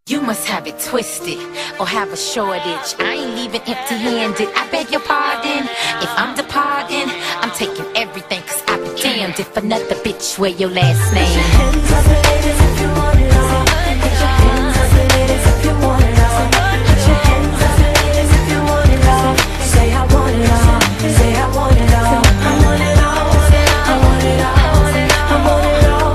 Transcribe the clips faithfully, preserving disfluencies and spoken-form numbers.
You must have it twisted or have a shortage. I ain't leaving empty-handed, I beg your pardon. If I'm departing, I'm taking everything, cause I be damned if another bitch wear your last name. Put your hands up, ladies, if you want it all. Put your hands up, ladies, if you want it all. Put your hands up, ladies, if you want it all. Say I want it all, say I want it all. I want it all, I want it all, I want it all, I want it all, I want it all, I want it all, I want it all, I want it all.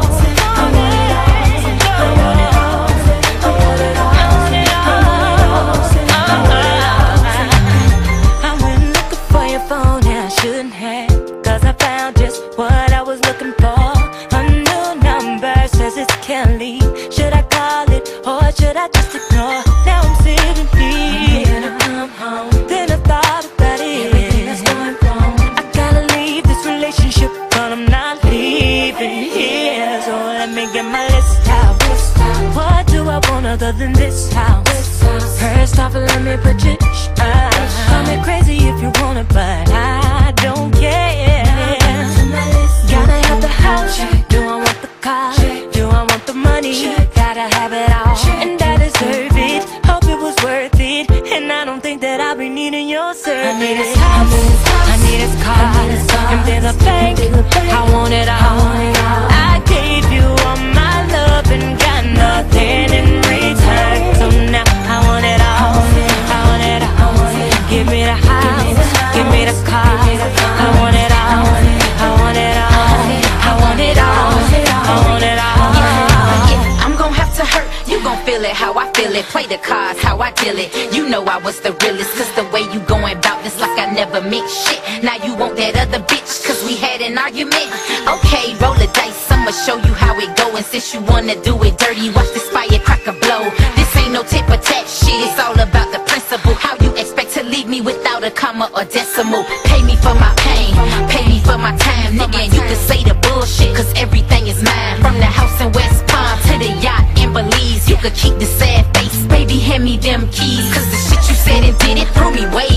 I went looking for your phone and I shouldn't have, cause I found just what I was looking for. A new number says it's Kelly. Should I call it or should I just ignore? Now I'm sitting here, then I come home, then I thought about it. Everything that's going wrong, I gotta leave this relationship, but I'm not leaving here. So let me get my list out. What do I want other than this house? First off, let me put you out. Call me crazy if you want it, but I don't care. Gotta have the house. Do I want the car? Do I want the money? Gotta have it all, and I deserve it. Hope it was worth it, and I don't think that I'll be needing your service. I need his house, I need his car, and there's a bank. I want it all. I gave you all my love and got nothing in return. So now I want it all. I want it all. Give me the house, give me the car. I want it all. I want it all. I want it all. I want it all. Yeah, I'm gon' have to hurt, you gon' feel it how I feel it. Play the cards how I deal it. You know I was the realest, cause the way you going about this like I never meant shit. Now you want that other bitch, cause we had an argument. Okay, roll the dice, I'ma show you how it go. And since you wanna do it dirty, watch this firecracker blow. This ain't no tip or tat shit, it's all about the principle. How you expect to leave me without a comma or decimal? Pay me for my pain, pay me for my time, nigga. And you can say the bullshit, cause everything is mine. From the house in West Palm to the yacht in Belize, you could keep the sad face. Baby, hand me them keys, cause the shit you said and did it threw me way